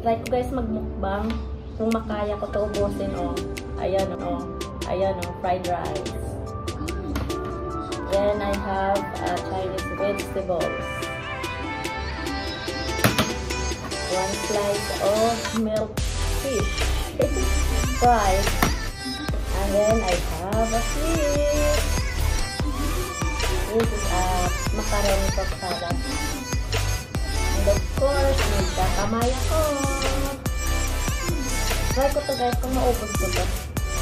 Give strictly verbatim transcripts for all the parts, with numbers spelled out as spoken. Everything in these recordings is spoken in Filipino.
Try ko guys mag-mukbang. Kung makaya ko to ubusin, oh. Ayan, oh. Ayan, oh. Fried rice. Then I have uh, Chinese vegetables. One slice of milk fish. Fried. And then I have a fish. This is a macaroni pork salad. And of course, magkakamay ako. Try ko to guys kung maubos ko to.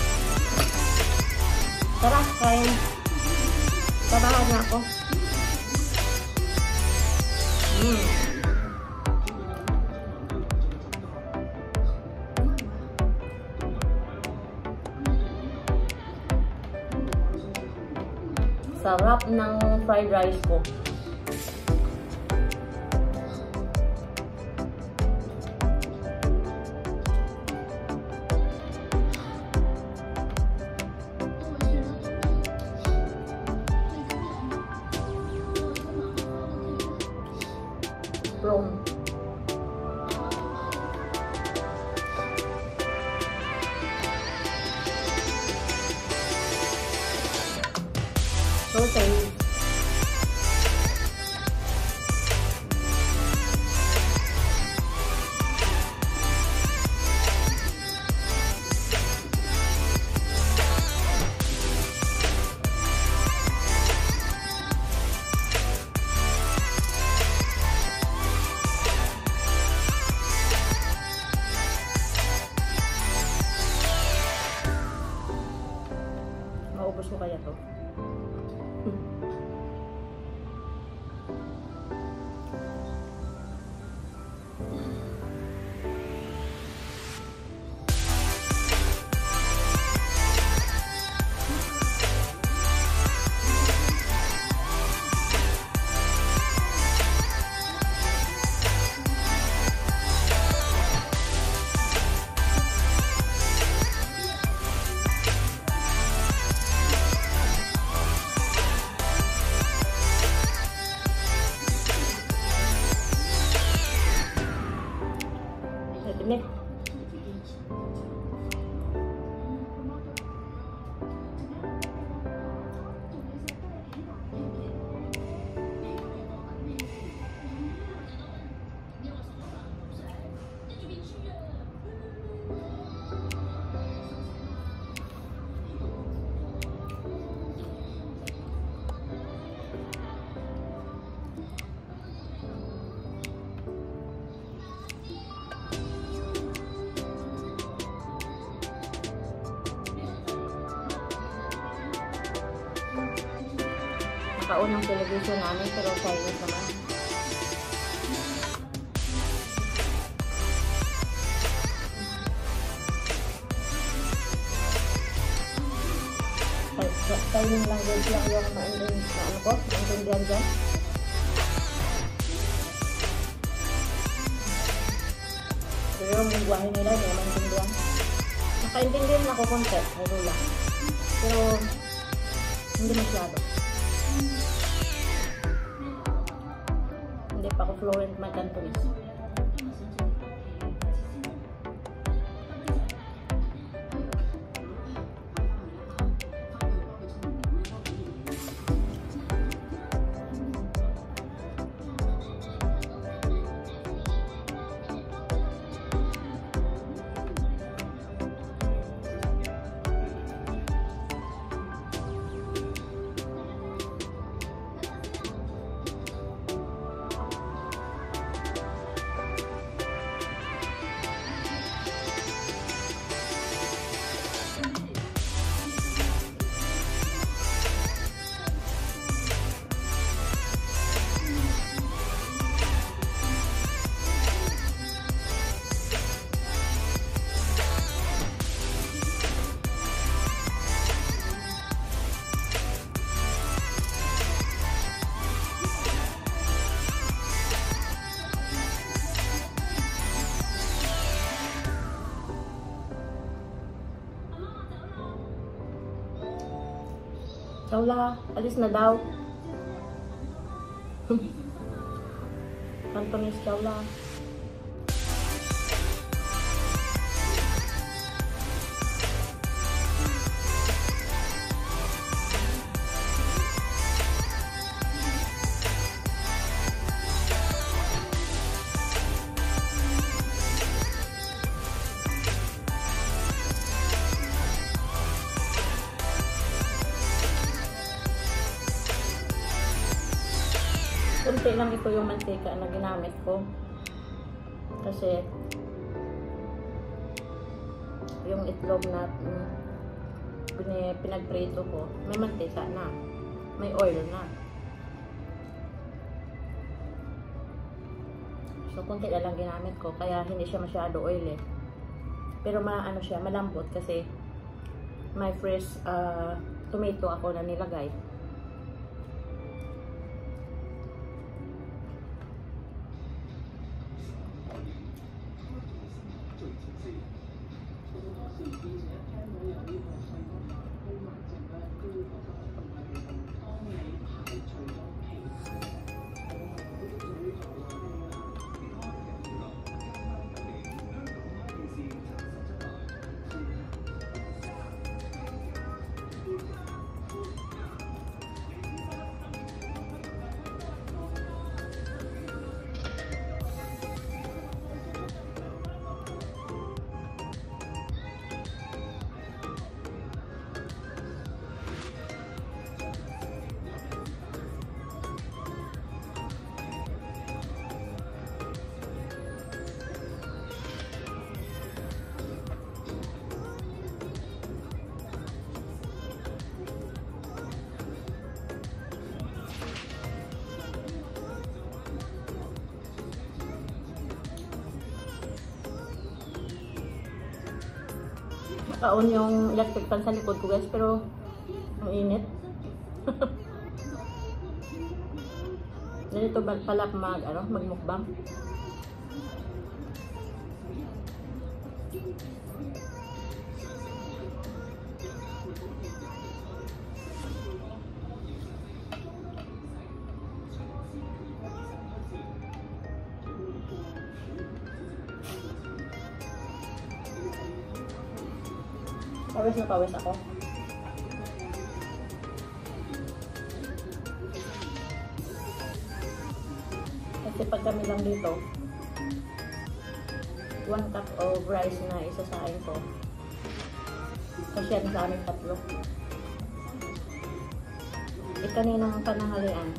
Tara, kain. Tabahan na ako. Mm. Sarap ng fried rice ko. From sausage. Maubos ko kaya to? Nih. Nakaunang television namin pero silent naman. Timing language lang yung maandun na ano ko, maintindihan dyan. Pero yung lingwahe nila, hindi naman maintindihan. Nakaintindihan ako konti, ano lang. Pero hindi masyado. Hindi pa ako fluent my Cantonese. Daula, alis na daw. Cantonese daula. konti lang ito yung mantika na ginamit ko. Kasi yung itlog na mm, pinagprito ko, may mantika na. May oil na. So, konti na lang ginamit ko. Kaya hindi siya masyado oily. Pero maano siya, malambot kasi may fresh uh, tomato ako na nilagay. Naka-on yung electric fan sa likod ko guys, pero ang init. Ganito pala mag, ano, mag-mukbang. Pawis na pawis ako. Kasi pag kami lang dito, one cup of rice na isasain ko. Kasi yan sa aming tatlo. E kaninang pananghalian,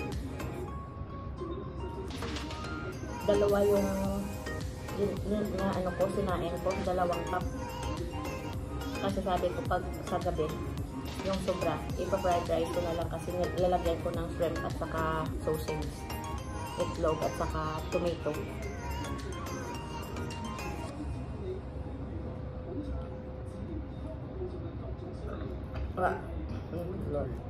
dalawa yung na ano ko, sinain ko, dalawang cup. Kasi sabi ko pag sa gabi, yung sobra, ipa-fried rice ko na lang kasi lalagyan ko ng shrimp at saka sausage, itlog at saka tomato. Ah, mm, Lord.